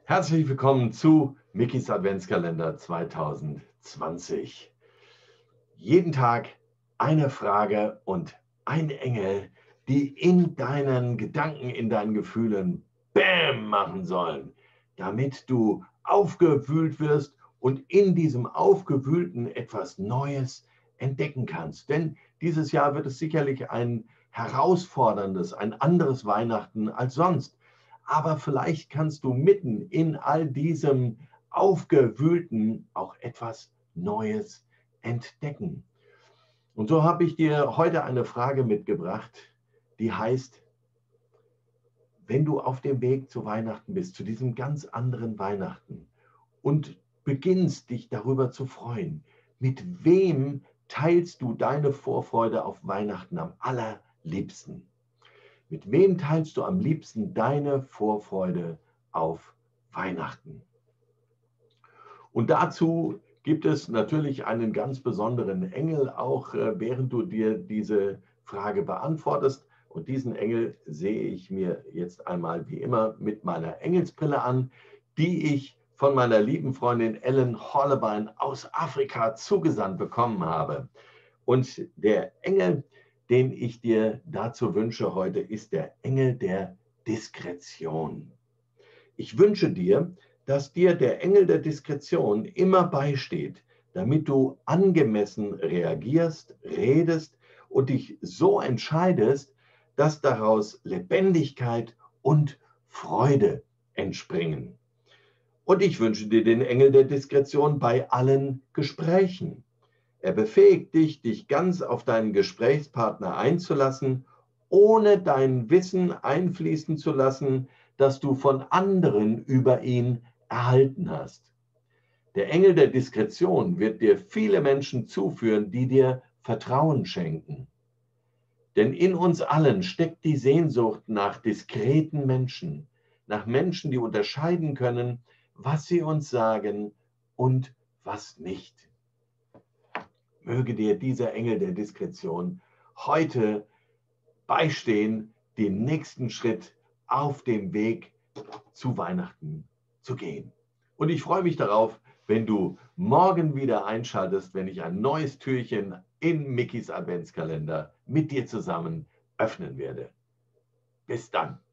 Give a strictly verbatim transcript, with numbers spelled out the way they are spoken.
Herzlich willkommen zu Mickeys Adventskalender zweitausendzwanzig. Jeden Tag eine Frage und ein Engel, die in deinen Gedanken, in deinen Gefühlen Bäm machen sollen, damit du aufgewühlt wirst und in diesem Aufgewühlten etwas Neues entdecken kannst. Denn dieses Jahr wird es sicherlich ein herausforderndes, ein anderes Weihnachten als sonst. Aber vielleicht kannst du mitten in all diesem Aufgewühlten auch etwas Neues entdecken. Und so habe ich dir heute eine Frage mitgebracht, die heißt: Wenn du auf dem Weg zu Weihnachten bist, zu diesem ganz anderen Weihnachten und beginnst dich darüber zu freuen, mit wem teilst du deine Vorfreude auf Weihnachten am allerliebsten? Mit wem teilst du am liebsten deine Vorfreude auf Weihnachten? Und dazu gibt es natürlich einen ganz besonderen Engel, auch äh, während du dir diese Frage beantwortest. Und diesen Engel sehe ich mir jetzt einmal wie immer mit meiner Engelsbrille an, die ich von meiner lieben Freundin Ellen Horlebein aus Afrika zugesandt bekommen habe. Und der Engel, den ich dir dazu wünsche heute, ist der Engel der Diskretion. Ich wünsche dir, dass dir der Engel der Diskretion immer beisteht, damit du angemessen reagierst, redest und dich so entscheidest, dass daraus Lebendigkeit und Freude entspringen. Und ich wünsche dir den Engel der Diskretion bei allen Gesprächen. Er befähigt dich, dich ganz auf deinen Gesprächspartner einzulassen, ohne dein Wissen einfließen zu lassen, das du von anderen über ihn erhalten hast. Der Engel der Diskretion wird dir viele Menschen zuführen, die dir Vertrauen schenken. Denn in uns allen steckt die Sehnsucht nach diskreten Menschen, nach Menschen, die unterscheiden können, was sie uns sagen und was nicht. Möge dir dieser Engel der Diskretion heute beistehen, den nächsten Schritt auf dem Weg zu Weihnachten zu gehen. Und ich freue mich darauf, wenn du morgen wieder einschaltest, wenn ich ein neues Türchen in Mickeys Adventskalender mit dir zusammen öffnen werde. Bis dann.